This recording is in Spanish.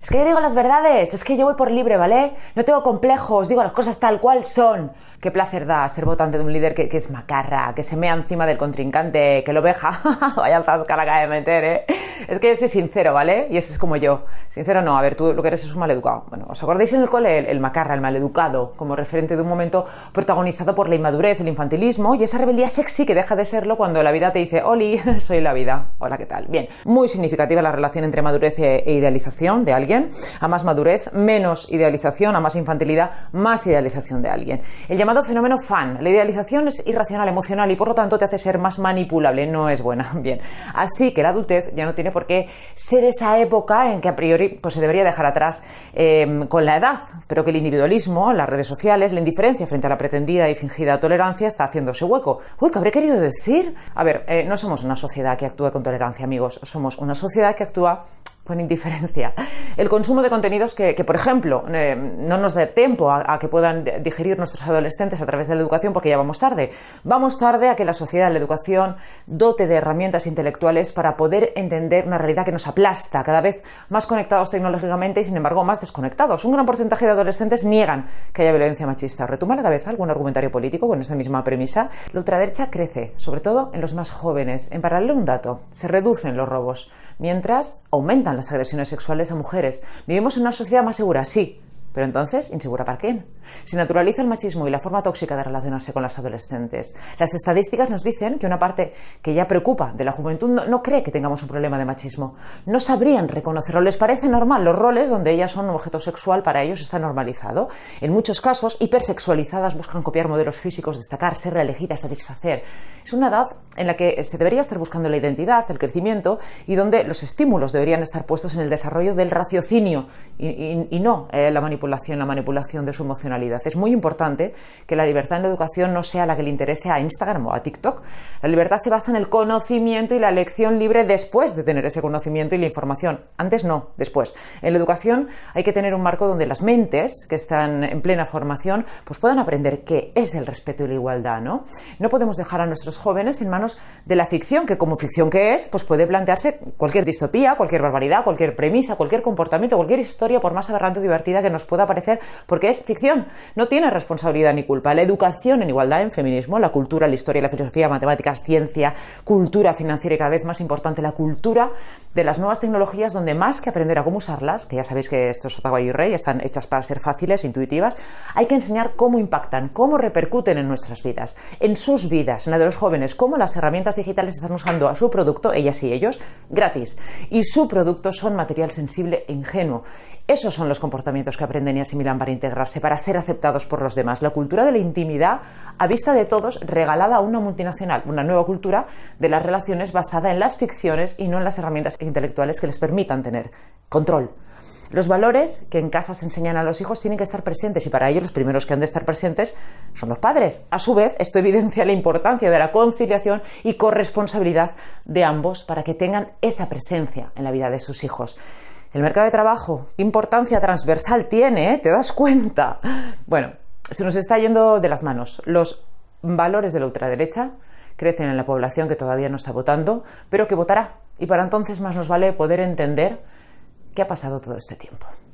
Es que yo digo las verdades, es que yo voy por libre, ¿vale? No tengo complejos, digo las cosas tal cual son. Qué placer da ser votante de un líder que es macarra, que se mea encima del contrincante, que lo veja. Vaya zasca la acaba de meter, ¿eh? Es que ese es sincero, ¿vale? Y ese es como yo. Sincero no, a ver, tú lo que eres es un maleducado. Bueno, ¿os acordáis en el cole el macarra, el maleducado, como referente de un momento protagonizado por la inmadurez, el infantilismo y esa rebeldía sexy que deja de serlo cuando la vida te dice, Oli, soy la vida. Hola, ¿qué tal? Bien, muy significativa la relación entre madurez e idealización de alguien. A más madurez, menos idealización, a más infantilidad, más idealización de alguien. El llamado fenómeno fan. La idealización es irracional, emocional y por lo tanto te hace ser más manipulable. No es buena. Bien. Así que la adultez ya no tiene por qué ser esa época en que a priori pues, se debería dejar atrás con la edad, pero que el individualismo, las redes sociales, la indiferencia frente a la pretendida y fingida tolerancia está haciéndose hueco. Uy, ¿qué habré querido decir? A ver, no somos una sociedad que actúe con tolerancia, amigos. Somos una sociedad que actúa con indiferencia. El consumo de contenidos que por ejemplo, no nos dé tiempo a que puedan digerir nuestros adolescentes a través de la educación porque ya vamos tarde. Vamos tarde a que la sociedad, la educación, dote de herramientas intelectuales para poder entender una realidad que nos aplasta, cada vez más conectados tecnológicamente y sin embargo más desconectados. Un gran porcentaje de adolescentes niegan que haya violencia machista. ¿Retoma la cabeza algún argumentario político con esta misma premisa? La ultraderecha crece, sobre todo en los más jóvenes. En paralelo, un dato, se reducen los robos, mientras aumentan las agresiones sexuales a mujeres. Vivimos en una sociedad más segura, sí, pero entonces, ¿insegura para quién? Se naturaliza el machismo y la forma tóxica de relacionarse con las adolescentes. Las estadísticas nos dicen que una parte que ya preocupa de la juventud no cree que tengamos un problema de machismo. No sabrían reconocerlo, les parece normal. Los roles donde ellas son un objeto sexual para ellos está normalizado. En muchos casos, hipersexualizadas buscan copiar modelos físicos, destacar, ser la elegida, satisfacer. Es una edad en la que se debería estar buscando la identidad, el crecimiento y donde los estímulos deberían estar puestos en el desarrollo del raciocinio y no la manipulación de su emocionalidad. Es muy importante que la libertad en la educación no sea la que le interese a Instagram o a TikTok. La libertad se basa en el conocimiento y la elección libre después de tener ese conocimiento y la información. Antes no, después. En la educación hay que tener un marco donde las mentes que están en plena formación pues puedan aprender qué es el respeto y la igualdad, ¿no? No podemos dejar a nuestros jóvenes en manos de la ficción, que como ficción que es, pues puede plantearse cualquier distopía, cualquier barbaridad, cualquier premisa, cualquier comportamiento, cualquier historia, por más aberrante o divertida que nos pueda parecer, porque es ficción. No tiene responsabilidad ni culpa. La educación en igualdad, en feminismo, la cultura, la historia, la filosofía, matemáticas, ciencia, cultura financiera y cada vez más importante la cultura de las nuevas tecnologías, donde más que aprender a cómo usarlas, que ya sabéis que esto es Otago y Rey, están hechas para ser fáciles, intuitivas, hay que enseñar cómo impactan, cómo repercuten en nuestras vidas, en sus vidas, en la de los jóvenes, cómo las herramientas digitales están usando a su producto, ellas y ellos, gratis. Y su producto son material sensible e ingenuo. Esos son los comportamientos que aprenden y asimilan para integrarse, para ser aceptados por los demás. La cultura de la intimidad a vista de todos, regalada a una multinacional, una nueva cultura de las relaciones basada en las ficciones y no en las herramientas intelectuales que les permitan tener control. Los valores que en casa se enseñan a los hijos tienen que estar presentes y para ello los primeros que han de estar presentes son los padres. A su vez, esto evidencia la importancia de la conciliación y corresponsabilidad de ambos para que tengan esa presencia en la vida de sus hijos. El mercado de trabajo, ¿qué importancia transversal tiene? ¿Te das cuenta? Bueno, se nos está yendo de las manos. Los valores de la ultraderecha crecen en la población que todavía no está votando, pero que votará. Y para entonces más nos vale poder entender qué ha pasado todo este tiempo.